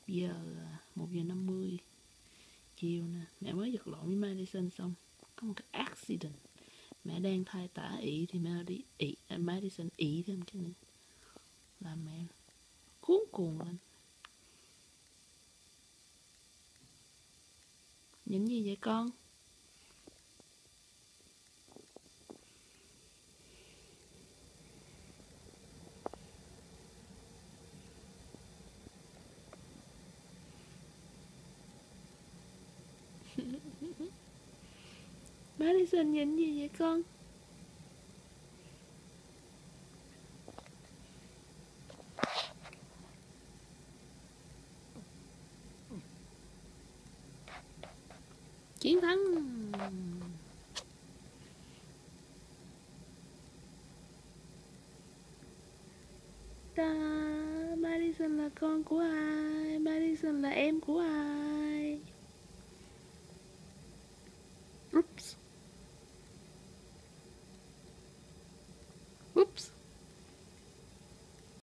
1 giờ 50 chiều nè. Mẹ mới giật lộn với Madison xong có một cái accident. Mẹ đang thai tả ị thì Madison ị thêm cái nữa, làm mẹ cuốn cuồng lên. Nhìn gì vậy con? Madison nhìn gì vậy con? Chiến thắng. Ta, Madison là con của ai? Madison là em của ai? Oops.